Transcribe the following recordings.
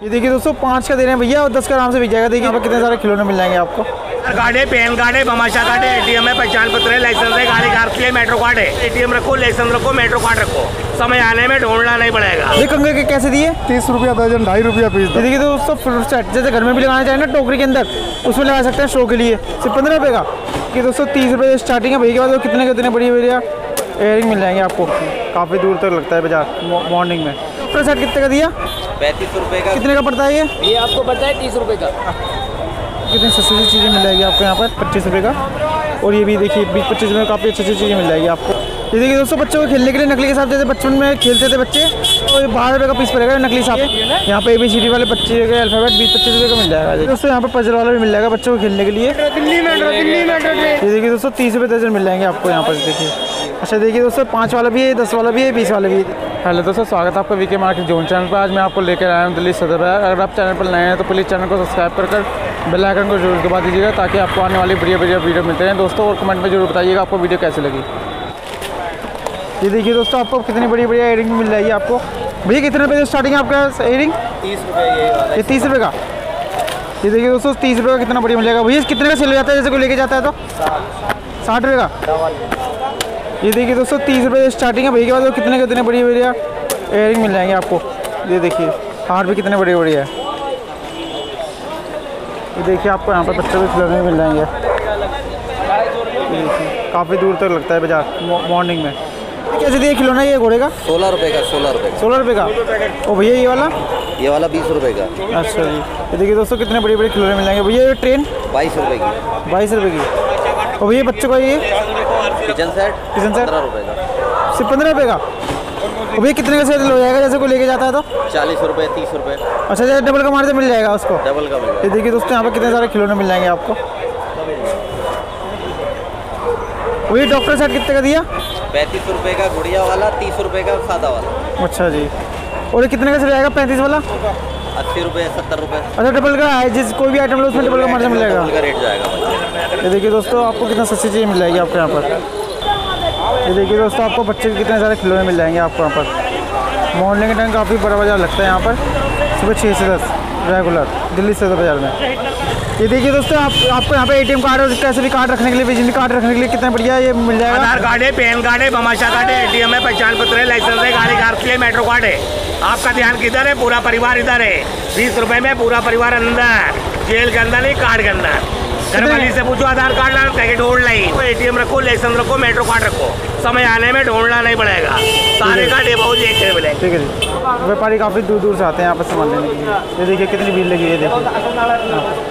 ये देखिए दोस्तों 5 का दे रहे हैं भैया और 10 का आराम से बिक जाएगा। देखिए यहाँ पर कितने सारे खिलौने मिल जाएंगे आपको। कार्ड है, पैन कार्ड है, बमाशा कार्ड है, एटीएम है, पहचान पत्र है, लाइसेंस है, गाड़ी कार के लिए मेट्रो कार्ड है। एटीएम रखो, लाइसेंस रखो, मेट्रो कार्ड रखो, समय आने में ढूंढना नहीं पड़ेगा। ये कंगे के कैसे दिए? 30 रुपया दर्जन, 2.5 रुपया पीस। ये देखिए दोस्तों फ्रूट सेट जैसे घर में भी लगाना चाहे ना टोकरी के अंदर, उसमें लगा सकते हैं शो के लिए। सिर्फ 15 रुपये का। कि दोस्तों 30 रुपये स्टार्टिंग है। भैया के बाद कितने बढ़िया एयरिंग मिल जाएंगे आपको। काफ़ी दूर तक लगता है बाजार मॉर्निंग में। फ्रूट सेट कितने का दिया? 35 रुपये का। कितने का पड़ता है ये आपको पड़ता है 30 रुपये का। कितनी सस्ती चीज़ें मिल जाएगी आपको यहाँ पर 25 रुपये का। और ये भी देखिए 20-25 रुपये में काफ़ी अच्छी चीज़ें मिल जाएगी आपको। ये देखिए दोस्तों बच्चों को खेलने के लिए नकली के साथ जैसे बचपन में खेलते थे बच्चे, और 12 रुपये का पीस पड़ेगा नकली साथ। यहाँ पे ABCD वाले बच्चे के अल्फाबेट 20-25 रुपये का मिल जाएगा। दोस्तों यहाँ पे पजल वाला भी मिल जाएगा बच्चों को खेलने के लिए। ये देखिए दोस्तों 30 रुपये दर्जन मिल जाएंगे आपको यहाँ पर। देखिए अच्छा देखिए दोस्तों 5 वाला भी है, 10 वाला भी है, 20 वाला भी है। हेलो दोस्तों, स्वागत है आपका VK मार्केट जोन चैनल पर। आज मैं आपको लेकर आया हूँ दिल्ली सदर बाजार। अगर आप चैनल पर नए हैं तो प्लीज़ चैनल को सब्सक्राइब कर बेल आइकन को जरूर दबा दीजिएगा ताकि आपको आने वाली बढ़िया वीडियो मिलते हैं दोस्तों। और कमेंट में जरूर बताइएगा आपको वीडियो कैसी लगी। ये देखिए दोस्तों आपको कितनी बढ़िया एयरिंग मिल जाएगी आपको। भैया कितने रुपये से स्टार्टिंग है आपका एयरिंग? 30 रुपये। ये 30 रुपये का। ये देखिए दोस्तों 30 रुपये का कितना बढ़िया मिल जाएगा। भैया कितने का सेल हो जाता है जैसे कोई लेके जाता है तो? 60 रुपये का। ये देखिए दोस्तों 30 रुपये स्टार्टिंग है। भैया के बाद कितने बढ़िया एयरिंग मिल जाएंगे आपको। ये देखिए हार भी कितने बढ़िया है। ये देखिए आपको यहाँ पर बच्चों के खिलौने मिल जाएंगे। काफ़ी दूर तक लगता है बाजार मॉर्निंग में। कैसे दिए खिलौना ये घोड़े का? 16 रुपये का। 16 रुपये का। और भैया ये वाला 20 रुपये का। अच्छा जी। ये देखिए दोस्तों कितने बड़े खिलौने मिल जाएंगे। भैया ये ट्रेन 22 रुपये की। 22 रुपये की। और भैया बच्चों का ये किचन सेट 15 रुपये का। सिर्फ 15 रुपये का। और भैया कितने का सेल हो जाएगा जैसे कोई लेके जाता है तो? 40 रुपये, 30 रुपये। अच्छा जैसे डबल का मारते मिल जाएगा उसको? डबल का मिल जाएगा। ये देखिए दोस्तों यहाँ पर कितने सारे खिलौने मिल जाएंगे आपको। वही डॉक्टर सेट कितने का दिया? 35 रुपये का गुड़िया वाला, 30 रुपये का सादा वाला। अच्छा जी। और ये कितने का चल जाएगा 35 वाला? 80 रुपये, 70 रुपये। अच्छा डबल का है, जिस कोई भी आइटम लो उसमें डबल का मार्जिन मिल जाएगा। डबल का रेट जाएगा। ये देखिए दोस्तों आपको कितना सस्ती चीज़ मिल जाएगी आपको यहाँ पर। ये देखिए दोस्तों आपको बच्चे के कितने सारे खिलौने मिल जाएंगे आपको यहाँ पर। मॉर्निंग के टाइम काफ़ी बड़ा बाजार लगता है यहाँ पर, सुबह 6 से 10 रेगुलर दिल्ली सदर बाजार में। ये देखिए दोस्तों आपको यहाँ पे ATM कार्ड और कैसे भी कार्ड रखने के लिए, बिजली कार्ड रखने के लिए कितना बढ़िया ये मिल जाएगा। आधार कार्ड है, पैन कार्ड है, बमाशा कार्ड है, एटीएम है, पहचान पत्र है, लाइसेंस है, गाड़ी कार के लिए मेट्रो कार्ड है। आपका ध्यान किधर है? पूरा परिवार इधर है। 20 रुपये में पूरा परिवार अंदर, जेल के अंदर नहीं, कार्ड के अंदर। घर वाली से पूछो आधार कार्ड ला, कहीं ढूंढ नहीं। एटीएम रखो, लाइसेंस रखो, मेट्रो कार्ड रखो, समय आने में ढूंढना नहीं पड़ेगा। सारे कार्ड ये बहुत एक मिलेंगे। ठीक है जी। व्यापारी काफ़ी दूर से आते हैं यहाँ पर सामान लेने के लिए। ये देखिए कितनी भीड़ लगी है। देखिए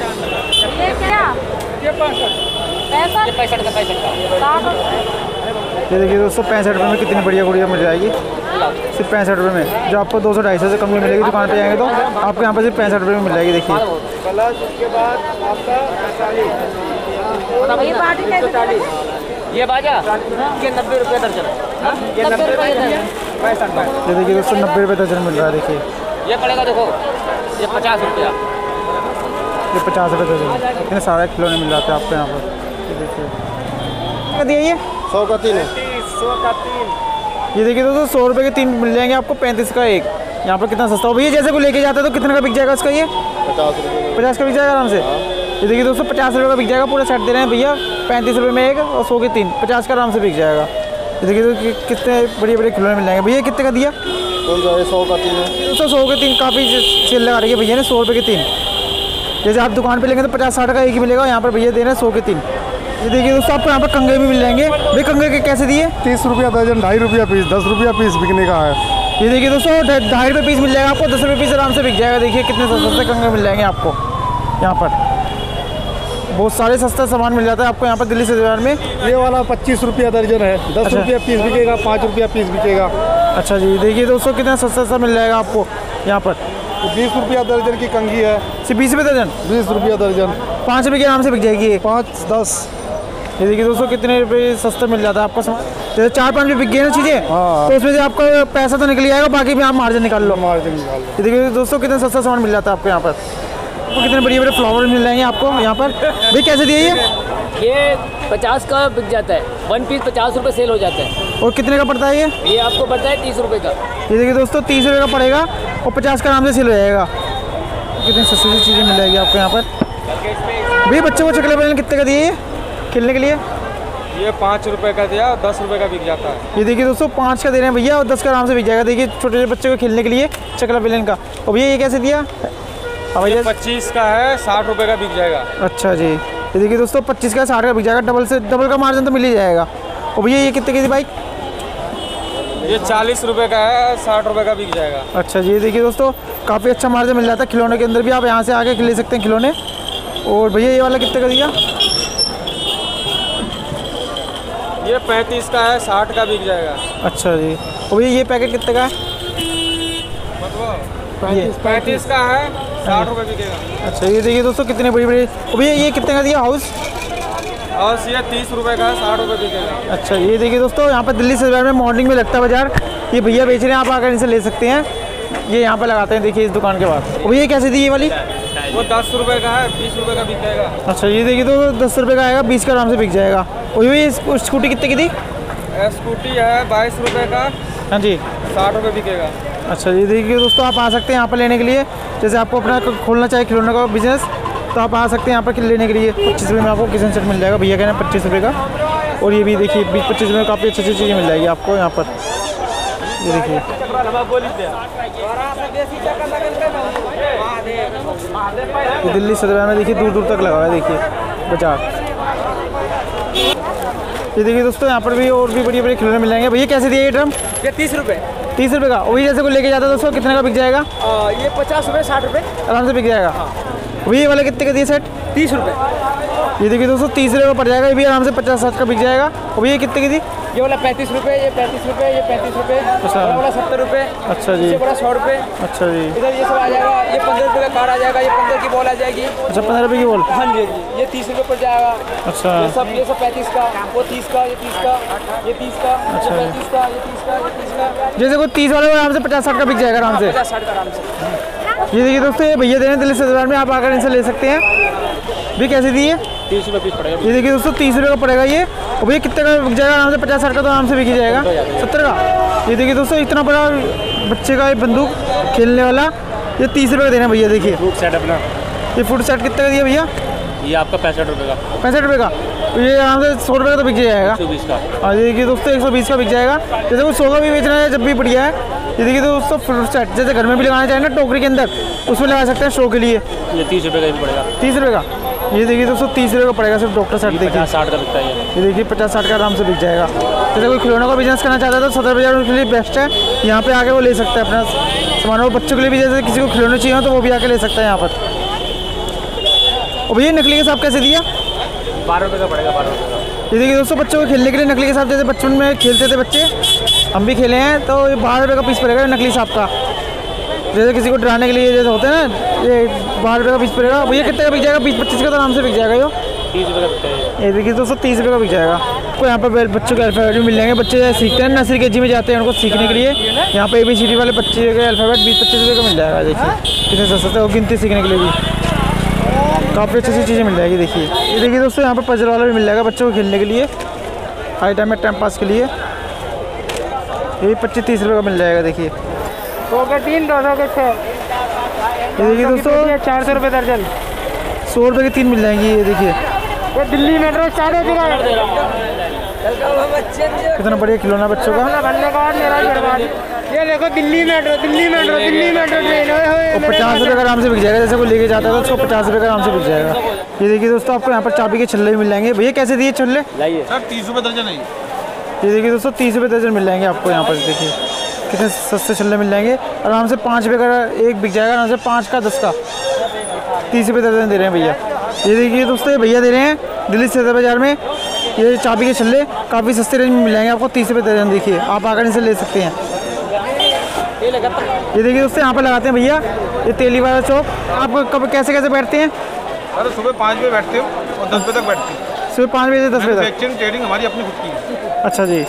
ये देखिए दोस्तों 65 रुपये में कितनी बढ़िया गुड़िया मिल जाएगी। सिर्फ 65 रुपये में, जो आपको 200-250 से कम नहीं मिलेगी दुकान पे जाएंगे तो आपको यहाँ पर सिर्फ 65 रुपये में मिल जाएगी। देखिए ये बाजा ये 90 रुपये दर्जन। ये 90 रुपये दर्जन। ये देखिए दोस्तों 90 रुपये दर्जन मिल रहा है। देखिए ये पड़ेगा, देखो ये 50 रुपया। ये 50 रुपये दर्जन। इतने सारे खिलौने मिल जाते हैं आपको यहाँ पर। ये देखिए क्या दिया ये? 100 का 3 है। 100 का 3। ये देखिए दोस्तों 100 रुपये के 3 मिल जाएंगे आपको, 35 का 1। यहाँ पर कितना सस्ता हो भैया। जैसे कोई लेके जाता है तो कितने का बिक जाएगा उसका? ये 50 रुपये। 50 का बिक जाएगा आराम से। ये देखिए दोस्तों 50 रुपये का बिक जाएगा। पूरा सेट दे रहे हैं भैया 35 रुपये में 1 और 100 के 3, 50 का आराम से बिक जाएगा। ये देखिए तो कितने बड़े खिलौने मिल जाएंगे। भैया कितने का दिया? कौन सा है? 100 का 3 है। दोस्तों 100 के 3 काफ़ी सेल लगा रही है भैया ने। 100 रुपये के 3। जैसे आप दुकान पे लेंगे तो 50-60 का 1 ही मिलेगा, यहाँ पर भैया दे रहे हैं 100 के 3। ये देखिए दोस्तों आपको यहाँ पर कंगे भी मिल जाएंगे। भाई कंगे के कैसे दिए? 30 रुपया दर्जन, 2.5 रुपया पीस, 10 रुपया पीस बिकने का है। ये देखिए दोस्तों 2.5 रुपये पीस मिल जाएगा आपको, 10 रुपये पीस आराम से बिक जाएगा। देखिए कितने सस्ते कंगे मिल जाएंगे आपको यहाँ पर। बहुत सारे सस्ता सामान मिल जाता है आपको यहाँ पर दिल्ली सदर बाजार में। ये वाला 25 रुपया दर्जन है, 10 रुपया पीस बिकेगा, 5 रुपया पीस बिकेगा। अच्छा जी। देखिए दोस्तों कितना सस्ता मिल जाएगा आपको यहाँ पर। 20 रुपया दर्जन की कंघी है। सिर्फ 20 रुपये दर्जन? 20 रुपया दर्जन। 5 रुपये के आराम से बिक जाएगी ये। 5-10। ये देखिए दोस्तों कितने रुपये सस्ता मिल जाता है आपका सामान। जैसे 4-5 रुपये बिक गए ना चीज़ें, हाँ। तो उसमें से आपका पैसा तो निकल जाएगा, बाकी भी आप मार्जिन निकाल लो। मार्जिन निकाल लो। ये देखिए दोस्तों कितना सस्ता सामान मिल जाता है आपको यहाँ पर। आपको कितने बड़े फ्लावर मिल जाएंगे आपको यहाँ पर। भाई कैसे दिए ये 50 का बिक जाता है। 1 पीस 50 रुपये सेल हो जाता है। और कितने का पड़ता है ये? ये आपको पड़ता है 30 रुपये का। ये देखिए दोस्तों 30 रुपये का पड़ेगा और 50 का आराम से सेल हो जाएगा। कितनी सस्ती सी चीज़ें मिल जाएगी आपको यहाँ पर। भैया बच्चों को चकला बेलन कितने का दिए ये खेलने के लिए? ये 5 रुपए का दिया, 10 रुपए का बिक जाता है। ये देखिए दोस्तों 5 का दे रहे हैं भैया और 10 का आराम से बिक जाएगा। देखिए छोटे छोटे बच्चों को खेलने के लिए चकला बेलन का। और भैया ये कैसे दिया? ये 25 का है, 60 रुपए का बिक जाएगा। अच्छा जी, ये देखिए दोस्तों 25 का 60 का बिक जाएगा। डबल का मार्जिन तो मिल ही जाएगा। और भैया ये कितने की थी बाइक? ये 40 रुपए का है, 60 रुपए का बिक जाएगा। अच्छा जी, ये देखिए दोस्तों काफ़ी अच्छा मार्जिन मिल जाता है खिलौने के अंदर भी। आप यहाँ से आके ले सकते हैं खिलौने। और भैया ये वाला कितने का दिया? ये 35 का है, 60 का बिक जाएगा। अच्छा जी, और भैया ये पैकेट कितने का है? ये 35 का है, 60 रुपए बिकेगा। अच्छा ये देखिए दोस्तों कितने बड़ी बड़ी। और भैया ये कितने का दिया हाउस? और ये 30 रुपए का है, 60 रुपए बिकेगा। अच्छा ये देखिए दोस्तों यहाँ पर दिल्ली से बाज़ार में मॉर्निंग में लगता है बाजार। ये भैया बेच रहे हैं, आप आकर इनसे ले सकते हैं। ये यहाँ पर लगाते हैं देखिए इस दुकान के बाद। और भैया कैसे दी ये वाली? वो 10 रुपए का है, 20 रुपए का बिक जाएगा। अच्छा ये देखिए तो 10 रुपये का आएगा, 20 का आराम से बिक जाएगा। और ये स्कूटी कितने की थी? स्कूटी है 22 रुपए का, हाँ जी 60 रुपए बिकेगा। अच्छा ये देखिए दोस्तों आप आ सकते हैं यहाँ पर लेने के लिए। जैसे आपको अपना खोलना चाहिए खिलौने का बिजनेस तो आप आ सकते हैं यहाँ पर लेने के लिए। 25 रुपये में आपको किचन सेट मिल जाएगा। भैया कहना 25 रुपये का। और ये भी देखिए 20-25 रुपये में काफ़ी अच्छी अच्छी चीज़ें मिल जाएगी आपको यहाँ पर। ये देखिए ये दिल्ली सदर में देखिए दूर दूर तक लगा हुआ है देखिए बाजार। ये देखिए दोस्तों यहाँ पर भी और भी बड़ी बड़ी खिलौने मिल जाएंगे। भैया कैसे दिए ये ड्रम? ये 30 रुपए। 30 रुपये का। वही जैसे कोई लेके जाता है दोस्तों कितने का बिक जाएगा? ये 50 रुपए, 60 रुपए, आराम से बिक जाएगा। वही वाले कितने का दिए सेट? 30 रुपए। ये देखिए दोस्तों 30 रुपये का पड़ जाएगा। ये भी आराम से 50-60 का बिक जाएगा। और ये कितने की थी? ये वाला 35 रुपए, ये 35 रुपए, ये 35 रुपए, अच्छा। बड़ा वाला 70 रुपए, अच्छा जी, ये बड़ा 100 रुपए। अच्छा जी, इधर ये सब आ जाएगा। ये 15 रुपए का कार्ड आ जाएगा, ये 15 की बॉल आ जाएगी। अच्छा 15 रुपये की बॉल। हाँ जी, ये 30 रुपए पड़ जाएगा। अच्छा ये सब 35 का, वो 30 का, ये 30 का, ये 30 का, अच्छा। ये 35 का, ये 30 का, ये 30 का, जैसे कोई 30 वाले आराम से 50-60 का बिक जाएगा आराम से। 50-60 का आराम से। ये देखिए दोस्तों ये भैया दे रहे हैं दिल्ली सदर में, आप आकर इनसे ले सकते हैं। भी कैसे दिए? 30 रुपए पीस पड़ेगा। ये देखिए दोस्तों 30 रुपये का पड़ेगा ये। और भैया कितने का बिक जाएगा आराम से? 50-60 का तो आराम से बिक ही जाएगा। 70 का। ये देखिए दोस्तों इतना बड़ा बच्चे का ये बंदूक खेलने वाला ये 30 रुपये का देना भैया। देखिए फ्रूट सेट अपना, ये फूड सेट कितने का दिया भैया? ये आपका 65 रुपए का, 65 रुपये का। तो ये आराम से 100 रुपये का तो बिक जाएगा। 120 का। हाँ ये देखिए दोस्तों 120 का बिक जाएगा। जैसे कोई 100 का भी बेचना है जब भी बढ़िया है। ये देखिए दोस्तों फ्रूट सेट जैसे घर में भी लगाना चाहे ना टोकरी के अंदर उसमें लगा सकते हैं शो के लिए। ये 30 रुपए का भी पड़ेगा। 30 रुपये का। ये देखिए दोस्तों 30 रुपये का पड़ेगा सिर्फ डॉक्टर सेट। देखिए 60 का बिकता है ये देखिए 50-60 का आराम से बिक जाएगा। जैसे कोई खिलौनों का बिजनेस करना चाहता है तो सदर बाजार के लिए बेस्ट है। यहाँ पे आके वो ले सकता है अपना सामान। और बच्चों के लिए भी जैसे किसी को खिलौने चाहिए हो तो वो भी आके ले सकता है यहाँ पर। और भैया नकली के साथ कैसे दिया? 12 रुपए का पड़ेगा, 12 रुपए का। ये देखिए दोस्तों बच्चों को खेलने के लिए नकली के साथ जैसे बचपन में खेलते थे बच्चे, हम भी खेले हैं, तो ये 12 रुपये का पीस पड़ेगा नकली सांप का। जैसे किसी को डराने के लिए जैसे होते हैं ना, ये 12 रुपये का पीस पड़ेगा। भैया कितने का बिक जाएगा? 20-25 का तो आराम से बिक जाएगा। यो 30 रुपए का बिकता है। ये देखिए दोस्तों 30 रुपये का बिक जाएगा। आपको यहाँ पर बच्चों के अल्फ़ाबेट भी मिल जाएंगे। बच्चे सीखते हैं नर्सरी KG में जाते हैं उनको सीखने के लिए। यहाँ पे ABCD वाले बच्चे के अल्फ़ाबेट 20-25 रुपये का मिल जाएगा। देखिए कितने सस्ते हो गिनती सीखने के लिए भी काफ़ी अच्छी चीज़ें मिल जाएगी। देखिए ये देखिए दोस्तों यहाँ पर पजल वाला भी मिल जाएगा बच्चों को खेलने के लिए हाई टाइम में टाइम पास के लिए। ये 25-30 रुपये का मिल जाएगा। देखिए 100 के 3, 200 के 6। ये देखिए दोस्तों 400 रुपये दर्जन। 100 रुपये की 3 मिल जाएंगी। ये देखिए ये दिल्ली मेट्रो स्टार्ट हो चुका है। कितना बढ़िया खिलौना बच्चों का। ये देखो दिल्ली मेट्रो ट्रेन। और 50 रुपये का आराम से बिक जाएगा। जैसे कोई लेके जाता है तो उसको 50 रुपये का आराम से बिक जाएगा। ये देखिए दोस्तों आपको यहाँ पर चाबी के छल्ले भी मिल जाएंगे। भैया कैसे दिए छल्ले? सर 30 रुपए दर्जन है। ये देखिए दोस्तों 30 रुपये दर्जन मिल जाएंगे आपको यहाँ पर। देखिए कितने सस्ते छल्ले मिल जाएंगे। आराम से 5 रुपये का एक बिक जाएगा। आराम से 5 का 10 का 30 रुपये दर्जन दे रहे हैं भैया। ये देखिए दोस्तों ये भैया दे रहे हैं दिल्ली सदर बाज़ार में ये चाबी के छल्ले काफ़ी सस्ते रेंज में मिल जाएंगे आपको 30 रुपये दर्जन। देखिए आप आकर इनसे ले सकते हैं। ये देखिए दोस्तों यहाँ पर लगाते हैं भैया ये तेली वाला चौक। आप कब कैसे कैसे बैठते हैं? अरे सुबह 5 बजे बैठते हो और 10 बजे तक बैठते हैं। सुबह 5 बजे से 10 बजे तक। मैन्युफैक्चरिंग ट्रेडिंग हमारी अपनी खुद की है। अच्छा जी।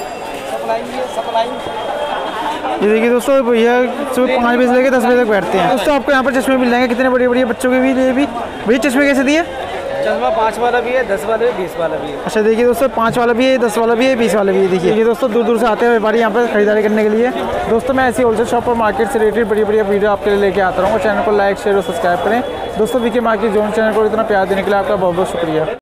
ये देखिए दोस्तों भैया सुबह 5 बजे से लेकर 10 बजे तक बैठते हैं। दोस्तों आपको यहाँ पर चश्मे मिल जाएंगे कितने बड़े बड़े बच्चों के भी लिए भी। भैया चश्मे कैसे दिए? चश्मा 5 वाला भी है, 10 वाला भी, 20 वाला भी है। अच्छा देखिए दोस्तों 5 वाला भी है, 10 वाला भी है, 20 वाला भी है। देखिए दोस्तों दूर दूर से आते हैं व्यापारी यहाँ पर खरीदारी करने के लिए। दोस्तों मैं ऐसी होलसेल शॉप और मार्केट से रिलेटेड बड़ी बढ़िया वीडियो आपके लिए लेके आता रहूँगा। चैनल को लाइक शेयर और सब्सक्राइब करें। दोस्तों वीके मार्केट जोन चैनल को इतना प्यार देने के लिए आपका बहुत बहुत शुक्रिया।